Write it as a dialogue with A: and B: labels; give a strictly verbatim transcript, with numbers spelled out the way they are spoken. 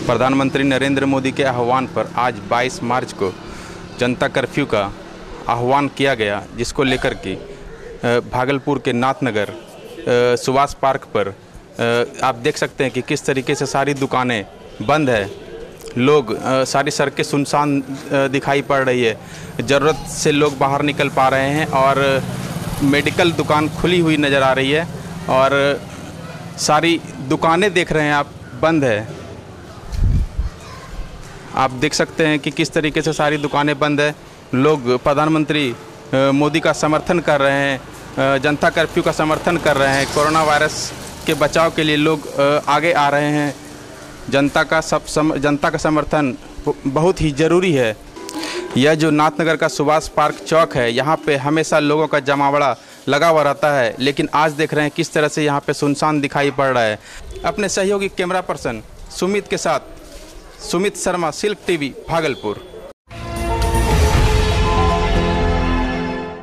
A: प्रधानमंत्री नरेंद्र मोदी के आह्वान पर आज बाईस मार्च को जनता कर्फ्यू का आह्वान किया गया, जिसको लेकर के भागलपुर के नाथनगर सुभाष पार्क पर आप देख सकते हैं कि किस तरीके से सारी दुकानें बंद है। लोग सारी सड़कें सुनसान दिखाई पड़ रही है। ज़रूरत से लोग बाहर निकल पा रहे हैं और मेडिकल दुकान खुली हुई नज़र आ रही है और सारी दुकानें देख रहे हैं आप बंद है। आप देख सकते हैं कि किस तरीके से सारी दुकानें बंद है। लोग प्रधानमंत्री मोदी का समर्थन कर रहे हैं, जनता कर्फ्यू का समर्थन कर रहे हैं। कोरोना वायरस के बचाव के लिए लोग आगे आ रहे हैं। जनता का सब सम, जनता का समर्थन बहुत ही ज़रूरी है। यह जो नाथनगर का सुभाष पार्क चौक है, यहाँ पे हमेशा लोगों का जमावड़ा लगा हुआ रहता है, लेकिन आज देख रहे हैं किस तरह से यहाँ पे सुनसान दिखाई पड़ रहा है। अपने सहयोगी कैमरा पर्सन सुमित के साथ सुमित शर्मा, सिल्क टीवी, भागलपुर।